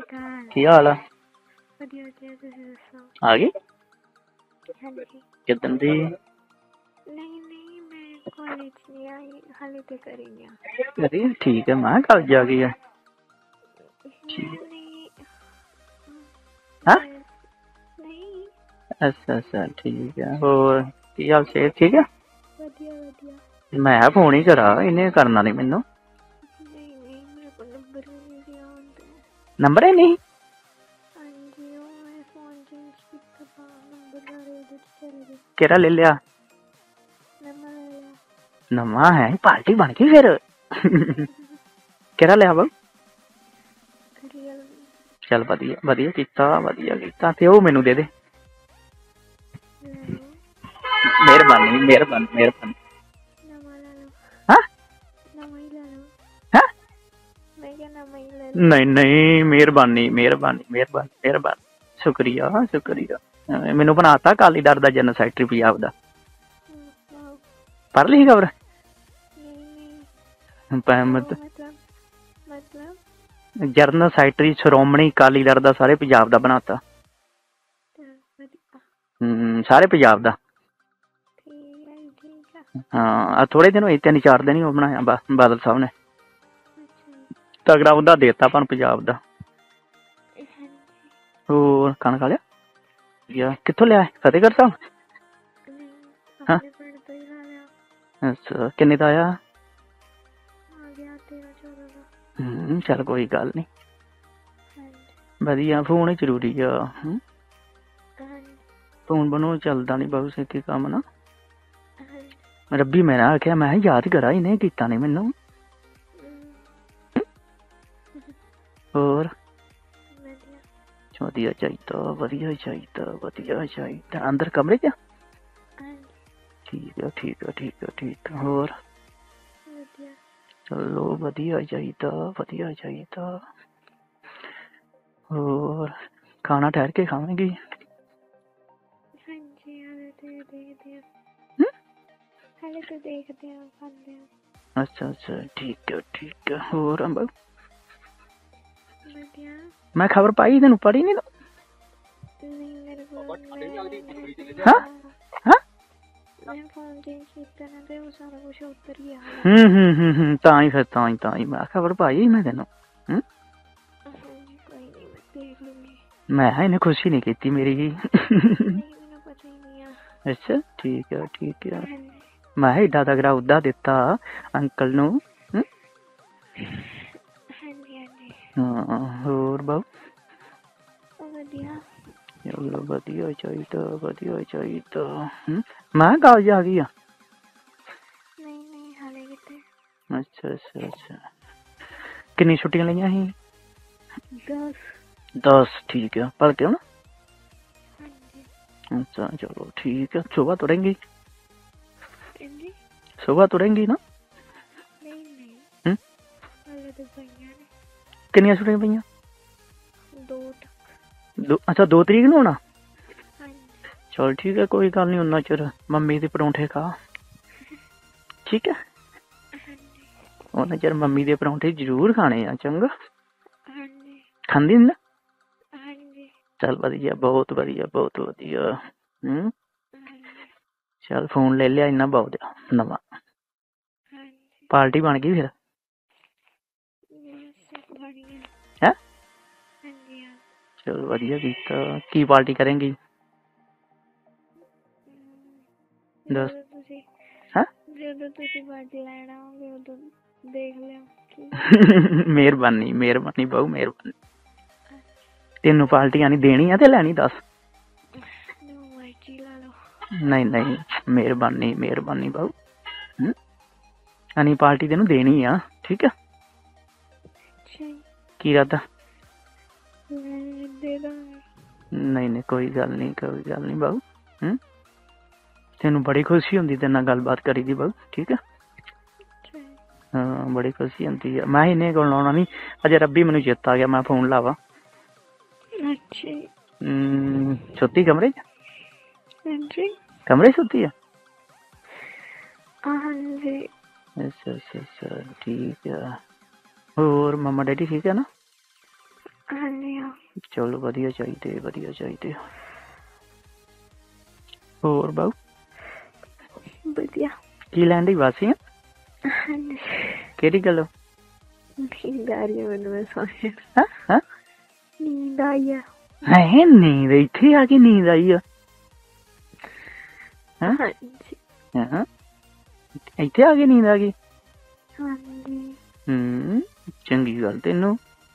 ਅਕਾਲ। ਕੀ ਹਾਲ ਆ? ਵਧੀਆ ਵਧੀਆ, ਤੁਸੀਂ ਦੱਸੋ? ਆ ਗਈ ਹਾਂਜੀ। ਕਿੱਦਣ ਦੀ? ਨਹੀਂ ਨਹੀਂ, ਮੈਂ ਕਾਲਜ ਨਹੀਂ ਆਈ ਹਾਲੇ ਤੇ ਘਰੇ ਹੀ ਆ। ਕਰੀ ਠੀਕ ਹੈ, ਮੈਂ ਕੱਲ ਜਾ ਗਈ ਆ। ਨਹੀਂ ਹਾਂ ਨਹੀਂ। ਅੱਛਾ ਅੱਛਾ ਠੀਕ ਆ। ਹੋਰ ਕੀ ਹਾਲ, ਸਿਹਤ ਠੀਕ ਆ? ਵਧੀਆ ਵਧੀਆ। ਮੈਂ ਫੋਨ ਹੀ ਕਰਾ, ਇਹਨੇ ਕਰਨਾ ਨੀ ਮੈਨੂੰ। ਨਹੀਂ ਨਹੀਂ, ਮੇਰੇ ਕੋਲ ਨੰਬਰ ਹੀ ਨਹੀਂ ਸੀ ਆਉਂਦਾ। ਨੰਬਰ ਹੀ ਨਹੀਂ? ਹਾਂਜੀ, ਉਹ ਮੈਂ ਫੋਨ ਚੇਂਜ ਕੀਤਾ ਤਾਂ ਨੰਬਰ ਸਾਰੇ ਉਹਦੇ 'ਚ ਚਲੇ ਗਏ। ਕਿਹੜਾ ਲੈ ਲਿਆ? ਨਵਾਂ ਲੈ ਲਿਆ। ਨਵਾਂ ਹੈ? ਪਾਰਟੀ ਬਣ ਗਈ ਫਿਰ। ਕਿਹੜਾ ਲਿਆ ਵਾ? ਰੀਅਲ। ਚੱਲ ਵਧੀਆ ਵਧੀਆ ਕੀਤਾ, ਵਧੀਆ ਕੀਤਾ। ਤੇ ਉਹ ਮੈਨੂੰ ਦੇ ਦੇ। ਲੈ ਲਓ। ਮਿਹਰਬਾਨੀ ਮਿਹਰਬਾਨੀ ਮਿਹਰਬਾਨੀ। ਨਵਾਂ ਲੈ ਲਓ। ਹਾਂ ਨਵਾਂ ਹੀ ਲੈ ਲਓ। ਹੈ? ਮੈਂ ਕਿਹਾ ਨਵਾਂ ਹੀ ਲੈ ਲਓ। ਨਹੀਂ ਨਹੀਂ, ਮਿਹਰਬਾਨੀ ਮਿਹਰਬਾਨੀ ਮਿਹਰਬਾਨੀ ਮਿਹਰਬਾਨੀ, ਸ਼ੁਕਰੀਆ ਸ਼ੁਕਰੀਆ। ਮੈਨੂੰ ਬਣਾਤਾ ਅਕਾਲੀ ਦਲ ਦਾ ਜਨਰਲ ਸੈਕਟਰੀ ਪੰਜਾਬ ਦਾ। ਪੜ੍ਹ ਲਈ ਖਬਰ? ਮਤਲਬ ਜਨਰਲ ਸੈਕਟਰੀ ਸ਼੍ਰੋਮਣੀ ਅਕਾਲੀ ਦਲ ਦਾ ਸਾਰੇ ਪੰਜਾਬ ਦਾ ਬਣਾਤਾ। ਸਾਰੇ ਪੰਜਾਬ ਦਾ। ਹਾਂ, ਥੋੜੇ ਦਿਨ ਹੋਏ, 3-4 ਦਿਨ ਹੀ ਉਹ ਬਣਾਇਆ ਬਾਦਲ ਸਾਹਿਬ ਨੇ। ਤਗੜਾ ਉਹਦਾ ਦੇਤਾ ਆਪਾਂ ਨੂੰ ਪੰਜਾਬ ਦਾ। ਹੋਰ ਖਾਣਾ ਖਾ ਲਿਆ? ਕਿੱਥੋਂ ਲਿਆ? ਫਤਿਹਗੜ੍ਹ ਸਾਹਿਬ? ਹਾਂ ਅੱਛਾ, ਕਿੰਨੇ ਦਾ ਆਇਆ? ਚੱਲ ਕੋਈ ਗੱਲ ਨੀ, ਵਧੀਆ। ਫੋਨ ਹੀ ਜ਼ਰੂਰੀ ਆ। ਫੋਨ ਬਣੋ ਚੱਲਦਾ ਨੀ ਬਹੁਤ ਛੇਤੀ ਕੰਮ ਨਾ। ਰੱਬੀ ਮੈਂ ਨਾ ਆਖਿਆ, ਮੈਂ ਯਾਦ ਕਰਾਂ, ਇਹਨੇ ਕੀਤਾ ਨੀ ਮੈਨੂੰ। ਹੋਰ ਵਧੀਆ ਚਾਹੀਦਾ, ਵਧੀਆ ਚਾਹੀਦਾ, ਵਧੀਆ ਚਾਹੀਦਾ। ਅੰਦਰ ਕਮਰੇ 'ਚ? ਠੀਕ ਆ ਠੀਕ ਆ ਠੀਕ ਆ ਠੀਕ ਆ। ਹੋਰ ਚਲੋ ਵਧੀਆ ਚਾਹੀਦਾ, ਵਧੀਆ ਚਾਹੀਦਾ। ਹੋਰ ਖਾਣਾ ਠਹਿਰ ਕੇ ਖਾਵਾਂਗੀ? ਹਾਲੇ ਤੇ ਦੇਖਦੇ ਆ, ਖਾਂਦੇ ਆ। ਅੱਛਾ ਅੱਛਾ ਠੀਕ ਆ ਠੀਕ ਆ। ਹੋਰ ਅੰਬਲ? ਵਧੀਆ। ਮੈਂ ਖਬਰ ਪਾਈ, ਤੈਨੂੰ ਪੜੀ ਨੀ? ਨਹੀਂ ਮੇਰੇ ਕੋਲ ਹਾਂ ਹਾਂ ਮੈਂ ਫੋਨ ਚੇਂਜ ਕੀਤਾ ਨਾ ਤੇ ਉਹ ਸਾਰਾ ਕੁਛ ਉੱਤਰ ਹੀ ਆ। ਤਾਂ ਹੀ ਫਿਰ ਤਾਂ ਹੀ ਮੈਂ ਖਬਰ ਪਾਈ ਮੈਂ ਤੈਨੂੰ। ਕੋਈ ਨਹੀਂ, ਮੈਂ ਦੇਖ ਲੂੰਗੀ। ਮੈਂ ਇਹਨੇ ਖੁਸ਼ੀ ਨਹੀਂ ਕੀਤੀ ਮੇਰੀ। ਮੈਨੂੰ ਪਤਾ ਹੀ ਨਹੀਂ ਆ। ਅੱਛਾ ਠੀਕ ਆ ਠੀਕ ਆ। ਮੈਂ ਏਡਾ ਤਗੜਾ ਉਹਦਾ ਦਿੱਤਾ ਅੰਕਲ ਨੂੰ। ਹਾਂ ਹੋਰ ਬਾਊ? ਵਧੀਆ। ਚਲੋ ਵਧੀਆ ਚਾਹੀਦਾ, ਵਧੀਆ ਚਾਹੀਦਾ। ਮੈਂ ਕਾਲਜ ਆ ਗਈ ਆ? ਨਹੀਂ ਹਾਲੇ ਕਿਤੇ। ਅੱਛਾ ਅੱਛਾ ਅੱਛਾ। ਕਿੰਨੀ ਛੁੱਟੀਆਂ ਲਈਆਂ ਸੀ? 10। ਠੀਕ ਆ। ਭਲਕੇ ਹੁਣ? ਅੱਛਾ ਚਲੋ ਠੀਕ ਆ। ਸੁਬਾਹ ਤੁਰੇਂਗੀ? ਸੁਬਾਹ ਤੁਰੇਂਗੀ ਨਾ? ਕਿੰਨੀਆਂ ਛੁੱਟੀਆਂ ਪਈਆਂ? 2 ਤੱਕ। ਅੱਛਾ 2 ਤਰੀਕ ਨੂੰ ਆਉਣਾ? ਚਲ ਠੀਕ ਹੈ, ਕੋਈ ਗੱਲ ਨਹੀਂ। ਉਹਨਾਂ ਚਿਰ ਮੰਮੀ ਦੇ ਪਰੌਂਠੇ ਖਾ, ਠੀਕ ਹੈ? ਉਹਨਾਂ ਚਿਰ ਮੰਮੀ ਦੇ ਪਰੌਂਠੇ ਜ਼ਰੂਰ ਖਾਣੇ ਆ, ਚੰਗਾ? ਖਾਂਦੀ ਨੀ ਨਾ? ਚੱਲ ਵਧੀਆ, ਬਹੁਤ ਵਧੀਆ ਬਹੁਤ ਵਧੀਆ। ਚੱਲ ਫੋਨ ਲੈ ਲਿਆ, ਇੰਨਾ ਬਹੁਤ ਆ ਨਵਾਂ। ਪਾਰਟੀ ਬਣ ਗਈ ਫਿਰ? ਹੈ? ਚਲ ਵਧੀਆ ਕੀਤਾ। ਕੀ ਪਾਰਟੀ ਕਰੇਂਗੀ? ਦੱਸ। ਹੈਂ? ਜਦੋਂ ਤੁਸੀਂ ਪਾਰਟੀ ਲੈਣ ਆਓਗੇ ਉਦੋਂ ਦੇਖ ਲਿਓ। ਮਿਹਰਬਾਨੀ ਮਿਹਰਬਾਨੀ ਬਾਊ ਮਿਹਰਬਾਨੀ। ਤੈਨੂੰ ਪਾਰਟੀਆਂ ਨਹੀਂ ਦੇਣੀ ਆ ਤੇ ਲੈਣੀ? ਦੱਸ। ਨਹੀਂ ਨਹੀਂ, ਮਿਹਰਬਾਨੀ ਮਿਹਰਬਾਨੀ ਬਾਊ। ਅਨੀ ਪਾਰਟੀ ਤੈਨੂੰ ਦੇਣੀ ਆ, ਠੀਕ ਆ? ਕੀ ਇਰਾਦਾ? ਨਹੀਂ ਨਹੀਂ, ਕੋਈ ਗੱਲ ਨਹੀਂ ਕੋਈ ਗੱਲ ਨਹੀਂ ਬਾਊ। ਤੈਨੂੰ ਬੜੀ ਖੁਸ਼ੀ ਹੁੰਦੀ ਤੇਰੇ ਨਾਲ ਗੱਲਬਾਤ ਕਰੀ ਦੀ ਬਾਊ, ਠੀਕ ਆ? ਹਾਂ ਬੜੀ ਖੁਸ਼ੀ ਹੁੰਦੀ ਆ। ਮੈਂ ਇਹਨੇ ਕੋਲ ਆਉਣਾ ਨੀ ਅਜੇ। ਰੱਬੀ ਮੈਨੂੰ ਚੇਤਾ ਆ ਗਿਆ, ਮੈਂ ਫੋਨ ਲਾਵਾ। ਸੁੱਤੀ ਕਮਰੇ 'ਚ? ਕਮਰੇ 'ਚ ਸੁੱਤੀ ਆ? ਅੱਛਾ ਅੱਛਾ ਅੱਛਾ ਠੀਕ ਆ। ਹੋਰ ਮੰਮਾ ਡੈਡੀ ਠੀਕ ਆ ਨਾ? ਹਾਂਜੀ ਹਾਂ ਚਲੋ ਵਧੀਆ ਚਾਹੀਦੇ, ਵਧੀਆ ਚਾਹੀਦੇ। ਹੋਰ ਬਾਊ ਵਧੀਆ। ਕੀ ਲੈਣ ਦੀ ਵਾਸੀ ਆ? ਹਾਂਜੀ ਕਿਹੜੀ ਗੱਲ? ਨੀਂਦ ਆ ਰਹੀ ਹੈ ਮੈਨੂੰ, ਮੈਂ ਸੋਚਿਆ ਹਾਂ ਹਾਂ ਨੀਂਦ ਆਈ ਆ। ਹੈ ਨੀਂਦ ਇੱਥੇ ਆ ਕੇ ਨੀਂਦ ਆਈ ਆ? ਹਾਂ ਹਾਂਜੀ ਹਾਂ ਇੱਥੇ ਆ ਕੇ ਨੀਂਦ ਆ ਗਈ? ਹਾਂਜੀ ਚੰਗੀ ਗੱਲ ਤੈਨੂੰ।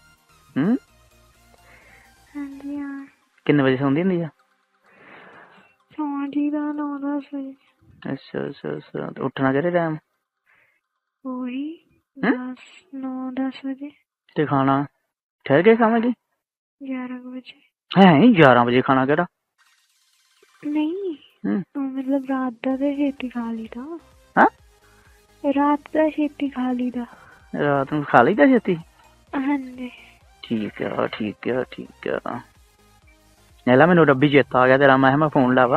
ਹਾਂਜੀ ਹਾਂ। ਕਿੰਨੇ ਵਜੇ ਸੌਂਦੀ ਹੁੰਦੀ ਆ? ਸੌਂ ਜੀ ਦਾ 9-10 ਵਜੇ। ਅੱਛਾ ਅੱਛਾ ਅੱਛਾ, ਤੇ ਉੱਠਣਾ ਕਿਹੜੇ ਟਾਈਮ? ਉਹੀ 9-10 ਵਜੇ। ਤੇ ਖਾਣਾ ਠਹਿਰ ਕੇ ਖਾਵਾਂਗੇ? 11 ਵਜੇ। ਹੈ 11 ਵਜੇ ਖਾਣਾ ਕਿਹੜਾ? ਨਹੀਂ ਮਤਲਬ ਰਾਤ ਦਾ ਤਾਂ ਛੇਤੀ ਖਾ ਲਈਦਾ। ਹਾਂ ਰਾਤ ਦਾ ਛੇਤੀ ਖਾ ਲਈਦਾ। ਰਾਤ ਨੂੰ ਖਾ ਲਈਦਾ ਛੇਤੀ? ਹਾਂਜੀ ਠੀਕ ਆ ਠੀਕ ਆ ਠੀਕ ਆ। ਨੈਲਾ ਮੈਨੂੰ ਰੱਬੀ ਚੇਤਾ ਆ ਗਿਆ ਤੇਰਾ, ਮੈਂ ਫੋਨ ਲਾਵਾ।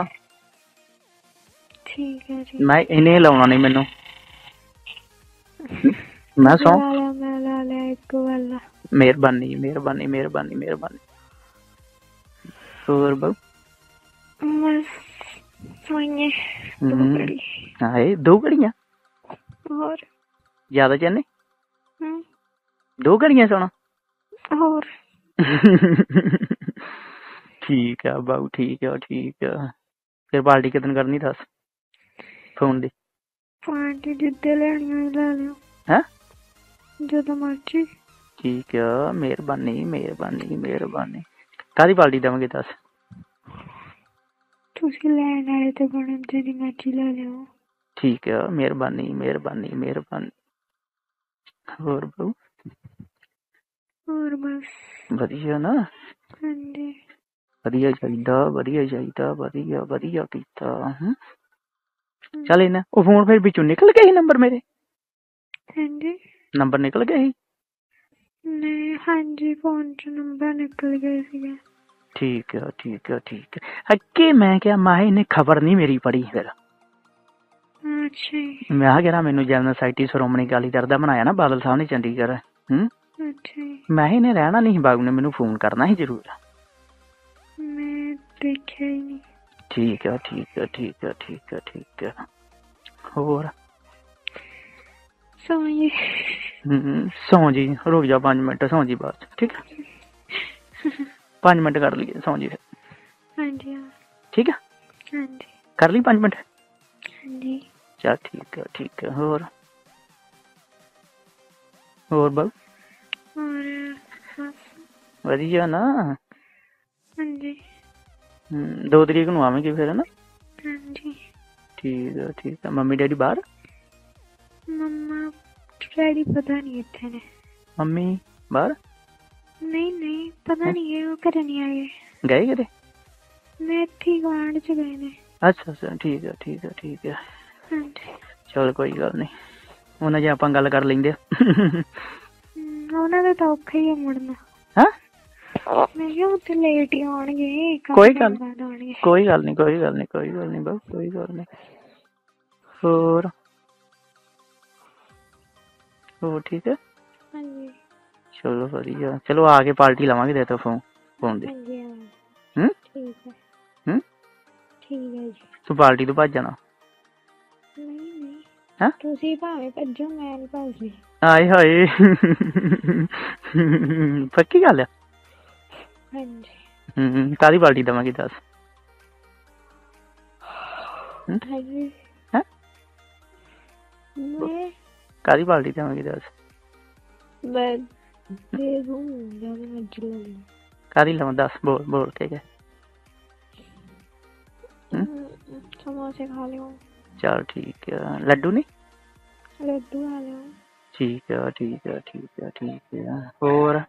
ਠੀਕ ਹੈ ਜੀ। ਮੈਂ ਇਹਨੇ ਲਾਉਣਾ ਨਹੀਂ ਮੈਨੂੰ। ਮੈਂ ਸੌ ਮੈਂ ਲਾ ਲਿਆ ਇੱਕ ਵਾਲਾ। ਮਿਹਰਬਾਨੀ ਮਿਹਰਬਾਨੀ ਮਿਹਰਬਾਨੀ ਮਿਹਰਬਾਨੀ। ਹੋਰ ਬਾਊ? ਬਸ ਸੋਈਏ 2 ਘੜੀ। ਹਾਏ 2 ਘੜੀਆਂ? ਹੋਰ ਜ਼ਿਆਦਾ ਚਾਹਨੇ? 2 ਘੜੀਆਂ ਸੌਣਾ? ਹੋਰ ਠੀਕ ਆ ਬਾਊ ਠੀਕ ਆ ਠੀਕ ਆ। ਫਿਰ ਪਾਰਟੀ ਕਿਦਨ ਕਰਨੀ ਦੱਸ ਫੋਨ ਦੀ? ਪਾਰਟੀ ਜਿੱਦੇ ਲੈਣੀ ਹੋਈ ਲੈ ਲਿਓ। ਹੈਂ? ਜਦੋਂ ਮਰਜ਼ੀ। ਠੀਕ ਆ ਮਿਹਰਬਾਨੀ ਮਿਹਰਬਾਨੀ ਮਿਹਰਬਾਨੀ। ਕਾਹਦੀ ਪਾਰਟੀ ਦੇਵਾਂਗੇ ਦੱਸ? ਤੁਸੀਂ ਲੈਣ ਵਾਲੇ ਤੇ ਬਣਨ ਜਿਹਦੀ ਮਰਜ਼ੀ ਲੈ ਲਿਓ। ਠੀਕ ਆ ਮਿਹਰਬਾਨੀ ਮਿਹਰਬਾਨੀ ਮਿਹਰਬਾਨੀ। ਹੋਰ ਬਾਊ? ਹੋਰ ਬਸ ਵਧੀਆ ਨਾ? ਹਾਂਜੀ ਵਧੀਆ ਚਾਹੀਦਾ ਵਧੀਆ ਚਾਹੀਦਾ ਵਧੀਆ ਵਧੀਆ ਕੀਤਾ। ਚੱਲ ਇਹਨਾਂ ਉਹ ਫੋਨ ਫਿਰ ਵਿੱਚੋਂ ਨਿਕਲ ਗਏ ਸੀ ਨੰਬਰ ਮੇਰੇ? ਹਾਂਜੀ ਨੰਬਰ ਨਿਕਲ ਗਏ ਸੀ? ਨਹੀਂ ਹਾਂਜੀ ਫੋਨ ਚ ਨੰਬਰ ਨਿਕਲ ਗਏ ਸੀਗੇ। ਠੀਕ ਆ ਠੀਕ ਆ ਠੀਕ ਆ। ਅੱਗੇ ਮੈਂ ਕਿਹਾ ਮਾਂ ਇਹਨੇ ਖਬਰ ਨਹੀਂ ਮੇਰੀ ਪੜੀ ਫਿਰ। ਅੱਛਾ ਜੀ। ਮੈਂ ਕਿਹਾ ਮੈਨੂੰ ਜਨਰਲ ਸੈਕਟਰੀ ਸ਼੍ਰੋਮਣੀ ਅਕਾਲੀ ਦਲ ਦਾ ਬਣਾਇਆ ਨਾ ਬਾਦਲ ਸਾਹਿਬ ਨੇ ਚੰਡੀਗੜ੍ਹ। ਅੱਛਾ ਜੀ। ਮੈਂ ਇਹਨੇ ਰਹਿਣਾ ਨਹੀਂ ਸੀ, ਬਾਬੂ ਨੇ ਮੈਨੂੰ ਫੋਨ ਕਰਨਾ ਸੀ ਜ਼ਰੂਰ। ਮੈਂ ਦੇਖਿਆ ਹੀ ਨਹੀਂ। ਠੀਕ ਆ ਠੀਕ ਆ ਠੀਕ ਆ ਠੀਕ ਆ ਠੀਕ ਆ। ਹੋਰ? ਸੋਈਏ। ਸੌਂ ਜੀ, ਰੁਕ ਜਾ 5 ਮਿੰਟ, ਸੌਂ ਜੀ ਬਾਅਦ ਚ ਠੀਕ ਆ। 5 ਮਿੰਟ ਕਰ ਲਈਏ, ਸੌਂ ਜੀ ਫਿਰ। ਹਾਂਜੀ ਹਾਂ ਠੀਕ ਆ ਹਾਂਜੀ ਕਰ ਲਈ 5 ਮਿੰਟ? ਹਾਂਜੀ ਚੱਲ ਠੀਕ ਆ ਠੀਕ ਆ। ਹੋਰ ਹੋਰ ਬਾਊ? ਹੋਰ ਬਸ ਵਧੀਆ ਨਾ? ਹਾਂਜੀ 2 ਤਰੀਕ ਨੂੰ ਆਵੇਂਗੀ ਫਿਰ ਹਨਾ? ਹਾਂਜੀ ਠੀਕ ਆ ਠੀਕ ਆ। ਮੰਮੀ ਡੈਡੀ ਬਾਹਰ? ਮੰਮਾ ਡੈਡੀ ਪਤਾ ਨਹੀਂ ਇੱਥੇ ਨੇ। ਮੰਮੀ ਬਾਹਰ? ਨਹੀਂ ਪਤਾ ਨਹੀਂ ਹੈ, ਉਹ ਘਰੇ ਨਹੀਂ ਆਏ। ਗਏ ਕਿਤੇ? ਮੈਂ ਇੱਥੇ ਹੀ ਗੁਆਂਢ ਚ ਗਏ ਨੇ। ਅੱਛਾ ਅੱਛਾ ਠੀਕ ਆ ਠੀਕ ਆ ਠੀਕ ਆ। ਹਾਂਜੀ ਚਲ ਕੋਈ ਗੱਲ ਨਹੀਂ, ਉਹਨਾਂ ਜੇ ਆਪਾਂ ਗੱਲ ਕਰ ਲੈਂਦੇ। ਉਹਨਾਂ ਦਾ ਤਾਂ ਔਖਾ ਹੀ ਆ ਮੁੜਨਾ। ਹਾਂ ਮੈਂ ਕਿਹਾ ਉੱਥੇ ਲੇਟ ਹੀ ਆਉਣਗੇ। ਕੋਈ ਗੱਲ ਕੋਈ ਗੱਲ ਨਹੀਂ ਕੋਈ ਗੱਲ ਨਹੀਂ ਕੋਈ ਗੱਲ ਨਹੀਂ ਬਾਊ ਕੋਈ ਗੱਲ ਨਹੀਂ। ਹੋਰ ਹੋਰ ਠੀਕ ਹੈ? ਹਾਂਜੀ ਚਲੋ ਵਧੀਆ। ਚਲੋ ਆ ਕੇ ਪਾਰਟੀ ਲਵਾਂਗੇ ਤੇਰੇ ਤੋਂ ਫੋਨ ਦੀ। ਹਾਂਜੀ ਠੀਕ ਹੈ ਠੀਕ ਹੈ ਜੀ। ਤੂੰ ਪਾਰਟੀ ਤੋਂ ਭੱਜ ਜਾਣਾ? ਨਹੀਂ ਹੈਂ? ਤੁਸੀਂ ਭਾਵੇਂ ਭੱਜੋ, ਮੈਂ ਨਹੀਂ ਭੱਜਦੀ। ਆਏ ਹਾਏ ਪੱਕੀ ਗੱਲ ਆ? ਹਾਂਜੀ ਕਾਹਦੀ ਪਾਰਟੀ ਦੇਵਾਂਗੀ ਦੱਸ? ਹਾਂਜੀ ਹੈਂ? ਮੈਂ ਕਾਹਦੀ ਪਾਰਟੀ ਦੇਵਾਂਗੀ ਦੱਸ? ਮੈਂ ਦੇ ਦੂੰ ਜਿਆਦਾ ਮਰਜ਼ੀ ਲੈ ਲਓ। ਕਾਹਦੀ ਲਵਾਂ ਦੱਸ? ਬੋਲ ਕੇ ਗਏ। ਸਮੋਸੇ ਖਾ ਲਿਓ। ਚਲ ਠੀਕ ਆ। ਲੱਡੂ ਨਹੀਂ? ਲੱਡੂ ਖਾ ਲਿਓ। ਠੀਕ ਆ ਠੀਕ ਆ ਠੀਕ ਆ ਠੀਕ ਆ। ਹੋਰ?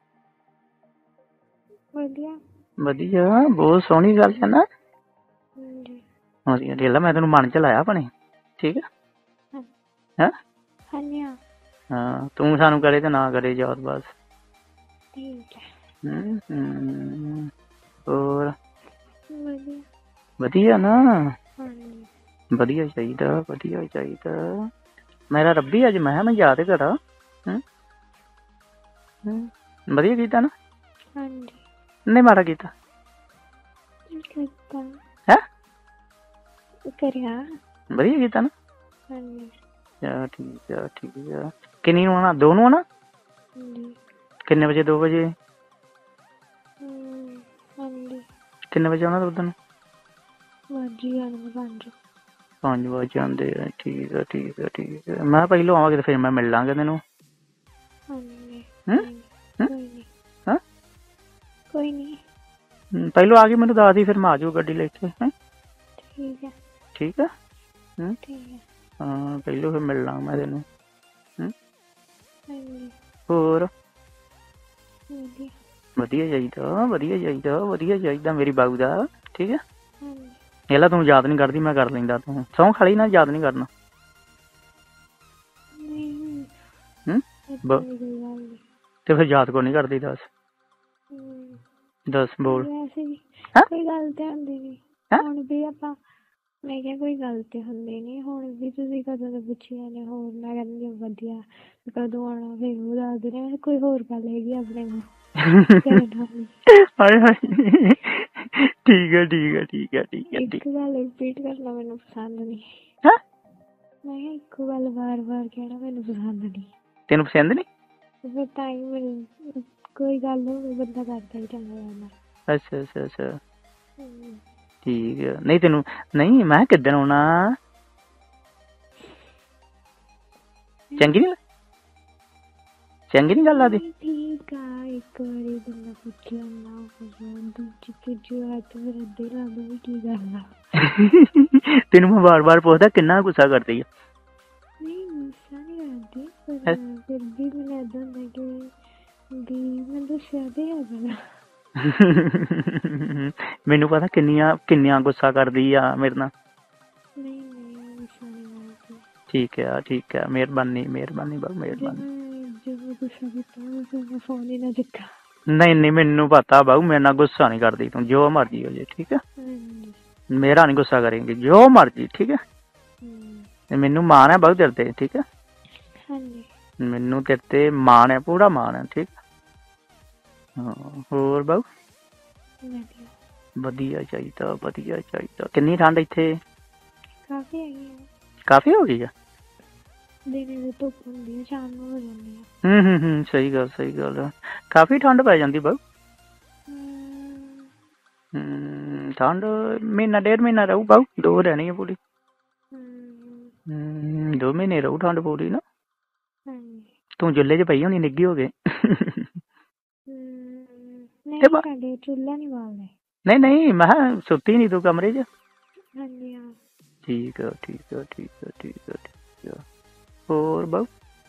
ਵਧੀਆ ਵਧੀਆ ਬਹੁਤ ਸੋਹਣੀ ਗੱਲ ਹੈ ਨਾ? ਹਾਂਜੀ ਵਧੀਆ ਦੇਖ ਲਾ, ਮੈਂ ਤੈਨੂੰ ਮਨ ਚ ਲਾਇਆ ਆਪਣੇ। ਠੀਕ ਆ ਹੈਂ? ਹਾਂਜੀ ਹਾਂ ਤੂੰ ਸਾਨੂੰ ਕਰੇ ਤੇ ਨਾ ਕਰੇ ਯਾਦ ਬਸ। ਠੀਕ ਹੈ ਹੋਰ? ਵਧੀਆ ਵਧੀਆ ਨਾ? ਹਾਂਜੀ ਵਧੀਆ ਚਾਹੀਦਾ ਵਧੀਆ ਚਾਹੀਦਾ। ਮੇਰਾ ਰੱਬੀ ਅੱਜ ਮੈਂ ਯਾਦ ਕਰਾਂ। ਵਧੀਆ ਕੀਤਾ ਨਾ? ਹਾਂਜੀ ਨਹੀਂ ਮਾੜਾ ਕੀਤਾ ਕੀਤਾ ਹੈ ਕਰਿਆ ਵਧੀਆ ਕੀਤਾ ਨਾ ਹਾਂਜੀ ਠੀਕ ਆ ਠੀਕ ਆ ਕਿੰਨੀ ਨੂੰ ਆਉਣਾ 2 ਨੂੰ ਆਉਣਾ ਹਾਂਜੀ ਕਿੰਨੇ ਵਜੇ 2 ਵਜੇ ਹਾਂਜੀ ਕਿੰਨੇ ਵਜੇ ਆਉਣਾ ਉਦੋਂ ਵਾਜੀ ਗੱਲ 5 ਵਜੇ ਆਉਂਦੇ ਆ ਠੀਕ ਆ ਠੀਕ ਆ ਠੀਕ ਆ ਮੈਂ ਪਹਿਲੋਂ ਆਵਾਂਗੇ ਤੇ ਫਿਰ ਮੈਂ ਮਿਲ ਲਾਂਗਾ ਤੈਨੂੰ ਹਾਂਜੀ ਹੂੰ ਕੋਈ ਨਹੀਂ ਹਾਂ ਕੋਈ ਨਹੀਂ ਪਹਿਲੋਂ ਆ ਗਈ ਮੈਨੂੰ ਦੱਸ ਦੀ ਫਿਰ ਮੈਂ ਆ ਜਾਊ ਗੱਡੀ ਲੈ ਕੇ ਹੈਂ ਠੀਕ ਹੈ ਠੀਕ ਆ ਠੀਕ ਹੈ ਹਾਂ ਪਹਿਲੋਂ ਫਿਰ ਮਿਲ ਲਾਂ ਮੈਂ ਤੈਨੂੰ ਹਾਂਜੀ ਹੋਰ ਵਧੀਆ ਵਧੀਆ ਚਾਹੀਦਾ ਵਧੀਆ ਚਾਹੀਦਾ ਵਧੀਆ ਚਾਹੀਦਾ ਮੇਰੀ ਬਾਊ ਦਾ ਠੀਕ ਹੈ ਹਾਂਜੀ ਇਹਲਾ ਤੂੰ ਯਾਦ ਨਹੀਂ ਕਰਦੀ ਮੈਂ ਕਰ ਲੈਂਦਾ ਤੂੰ ਸਹੁੰ ਖਾਲੀ ਨਾ ਯਾਦ ਨਹੀਂ ਕਰਨਾ ਨਹੀਂ ਤੇ ਫਿਰ ਯਾਦ ਕੋ ਨਹੀਂ ਕਰਦੀ ਦੱਸ ਬੋਲ ਵੈਸੇ ਵੀ ਹੈਂ? ਕੋਈ ਗੱਲ ਤੇ ਹੁੰਦੀ ਨਹੀਂ ਹੈਂ? ਹੁਣ ਵੀ ਆਪਾਂ ਮੈਂ ਕਿਹਾ ਕੋਈ ਗੱਲ ਤੇ ਹੁੰਦੀ ਨਹੀਂ ਹੁਣ ਵੀ ਤੁਸੀਂ ਕਦੋਂ ਦੇ ਪੁੱਛਿਆ ਨੇ ਹੋਰ ਮੈਂ ਕਹਿੰਦੀ ਵਧੀਆ ਕਦੋਂ ਆਉਣਾ ਫਿਰ ਉਹ ਦੱਸਦੇ ਨੇ ਕੋਈ ਹੋਰ ਗੱਲ ਹੈਗੀ ਆਪਣੇ ਨੂੰ ਹਾਏ ਹਾਏ ਠੀਕ ਹੈ ਠੀਕ ਹੈ ਠੀਕ ਹੈ ਠੀਕ ਹੈ ਇੱਕ ਗੱਲ ਰਿਪੀਟ ਕਰਨਾ ਮੈਨੂੰ ਪਸੰਦ ਨਹੀਂ ਹੈਂ ਮੈਂ ਕਿਹਾ ਇੱਕੋ ਗੱਲ ਵਾਰ-ਵਾਰ ਕਹਿਣਾ ਮੈਨੂੰ ਪਸੰਦ ਨਹੀਂ ਤੈਨੂੰ ਪਸੰਦ ਨਹੀਂ ਫਿਰ ਤਾਂ ਹੀ ਮੈਨੂੰ ਕੋਈ ਗੱਲ ਹੋਵੇ ਬੰਦਾ ਕਰਦਾ ਹੀ ਚੰਗਾ ਲੱਗਦਾ ਅੱਛਾ ਅੱਛਾ ਅੱਛਾ ਠੀਕ ਹੈ ਨਹੀਂ ਤੈਨੂੰ ਨਹੀਂ ਮੈਂ ਕਿੱਦਣ ਆਉਣਾ ਚੰਗੀ ਨਹੀਂ ਚੰਗੀ ਨਹੀਂ ਗੱਲ ਆਦੀ ਠੀਕ ਆ ਇੱਕ ਵਾਰੀ ਬੰਦਾ ਪੁੱਛ ਲੈਂਦਾ ਦੂਜੀ ਵਾਰ ਤੇ ਫਿਰ ਅੱਧੇ ਲੱਗਦਾ ਵੀ ਕੀ ਗੱਲ ਆ ਤੈਨੂੰ ਮੈਂ ਵਾਰ-ਵਾਰ ਪੁੱਛਦਾ ਕਿੰਨਾ ਗੁੱਸਾ ਕਰਦੀ ਆ ਨਹੀਂ ਗੁੱਸਾ ਨਹੀਂ ਕਰਦੀ ਪਰ ਫਿਰ ਵੀ ਮੈਨੂੰ ਏਦਾਂ ਹੁੰਦਾ ਕਿ ਮੈਂ ਦੱਸਿਆ ਤੇ ਹੈਗਾ ਮੈਨੂੰ ਪਤਾ ਕਿੰਨੀਆਂ ਗੁੱਸਾ ਕਰਦੀ ਆ ਮੇਰੇ ਨਾਲ ਨਹੀਂ ਗੁੱਸਾ ਨਹੀਂ ਕਰਦੀ ਠੀਕ ਆ ਮਿਹਰਬਾਨੀ ਬਹੁਤ ਮਿਹਰਬਾਨੀ ਜਦੋਂ ਗੁੱਸਾ ਕੀਤਾ ਮੈਂ ਫੋਨ ਹੀ ਨਾ ਚੁੱਕਾ ਨਹੀਂ ਮੈਨੂੰ ਪਤਾ ਬਾਊ ਮੇਰੇ ਨਾਲ ਗੁੱਸਾ ਨਹੀਂ ਕਰਦੀ ਤੂੰ ਜੋ ਮਰਜੀ ਹੋ ਜੇ ਠੀਕ ਹੈ ਮੇਰਾ ਨਹੀਂ ਗੁੱਸਾ ਕਰੇਂਗੀ ਜੋ ਮਰਜੀ ਠੀਕ ਹੈ ਮੈਨੂੰ ਮਾਣ ਹੈ ਬਾਊ ਤੇਰੇ ਤੇ ਠੀਕ ਹੈ ਹਾਂਜੀ ਮੈਨੂੰ ਤੇਰੇ ਤੇ ਮਾਣ ਹੈ ਪੂਰਾ ਮਾਣ ਹੈ ਠੀਕ ਹਾਂ ਹੋਰ ਬਾਊ ਵਧੀਆ ਚਾਹੀਦਾ ਕਿੰਨੀ ਠੰਡ ਇੱਥੇ ਕਾਫੀ ਹੈਗੀ ਕਾਫੀ ਹੋ ਗਈ ਆ ਦਿਨੇ ਦੇ ਧੁੱਪ ਹੁੰਦੀ ਹੈ ਸ਼ਾਮ ਨੂੰ ਹੋ ਜਾਂਦੀ ਆ ਸਹੀ ਗੱਲ ਕਾਫੀ ਠੰਡ ਪੈ ਜਾਂਦੀ ਬਾਊ ਠੰਡ ਮਹੀਨਾ 1.5 ਮਹੀਨਾ ਰਹੂ ਬਾਊ 2 ਰਹਿਣੀ ਹੈ ਪੂਰੀ 2 ਮਹੀਨੇ ਰਹੂ ਠੰਡ ਪੂਰੀ ਨਾ ਤੂੰ ਜੁੱਲੇ 'ਚ ਪਈ ਹੋਣੀ ਨਿੱਗੀ ਹੋ ਗਏ ਚੁੱਲ੍ਹਾ ਨਹੀਂ ਬਾਲਦੇ ਨਹੀਂ ਮੈਂ ਸੁੱਤੀ ਨਹੀਂ ਤੂੰ ਕਮਰੇ 'ਚ ਹਾਂਜੀ ਹਾਂ ਠੀਕ ਆ ਹੋਰ ਬਾਊ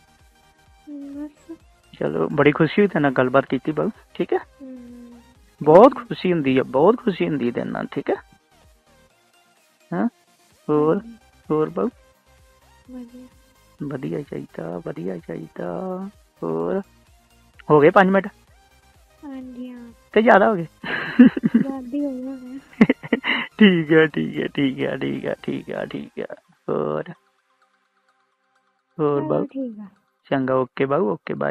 ਚਲੋ ਬੜੀ ਖੁਸ਼ੀ ਹੋਈ ਤੇਰੇ ਨਾਲ ਗੱਲਬਾਤ ਕੀਤੀ ਬਾਊ ਠੀਕ ਹੈ ਬਹੁਤ ਖੁਸ਼ੀ ਹੁੰਦੀ ਹੈ ਤੇਰੇ ਨਾਲ ਠੀਕ ਹੈ ਹਾਂ ਹੋਰ ਬਾਊ ਵਧੀਆ ਚਾਹੀਦਾ ਹੋਰ ਹੋ ਗਏ 5 ਮਿੰਟ ਹਾਂਜੀ ਹਾਂ ਤੇ ਜ਼ਿਆਦਾ ਹੋ ਗਏ ਠੀਕ ਆ ਹੋਰ ਬਾਊ ਚੰਗਾ ਓਕੇ ਬਾਊ ਓਕੇ ਬਾਏ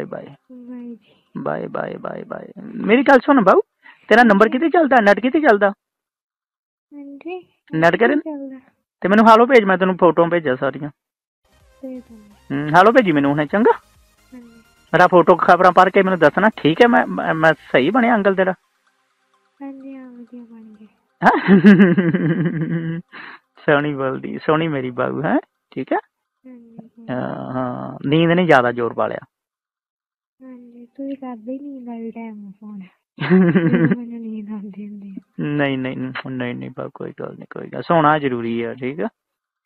ਮੇਰੀ ਗੱਲ ਸੁਣ ਬਾਊ ਤੇਰਾ ਨੰਬਰ ਕਿਤੇ ਚੱਲਦਾ ਨੈਟ ਕਿਤੇ ਚੱਲਦਾ ਨੈਟ ਕਰੇ ਤੇ ਮੈਨੂੰ ਹਾਲੋ ਭੇਜ ਮੈਂ ਤੈਨੂੰ ਫੋਟੋ ਭੇਜਾਂ ਸਾਰੀਆਂ ਹਾਲੋ ਭੇਜੀ ਮੈਨੂੰ ਹੁਣੇ ਚੰਗਾ ਮੇਰਾ ਫੋਟੋ ਖਬਰਾਂ ਪੜ੍ਹ ਕੇ ਮੈਨੂੰ ਦੱਸਣਾ ਠੀਕ ਹੈ ਮੈਂ ਸਹੀ ਬਣਿਆ ਅੰਕਲ ਤੇਰਾ ਸੋਹਣੀ ਬੋਲਦੀ ਸੋਹਣੀ ਮੇਰੀ ਬਾਊ ਹੈ ਠੀਕ ਹੈ ਹਾਂ ਨੀਂਦ ਨੇ ਜ਼ਿਆਦਾ ਜ਼ੋਰ ਪਾ ਲਿਆ ਨਹੀਂ ਬਾਊ ਕੋਈ ਗੱਲ ਸੋਣਾ ਜ਼ਰੂਰੀ ਆ ਠੀਕ ਆ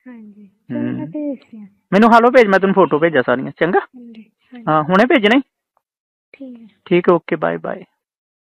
ਮੈਨੂੰ ਹਾਲੋ ਭੇਜ ਮੈਂ ਤੈਨੂੰ ਫੋਟੋ ਭੇਜਾਂ ਸਾਰੀਆਂ ਚੰਗਾ ਹਾਂ ਹੁਣੇ ਭੇਜਣਾ ਠੀਕ ਓਕੇ ਬਾਏ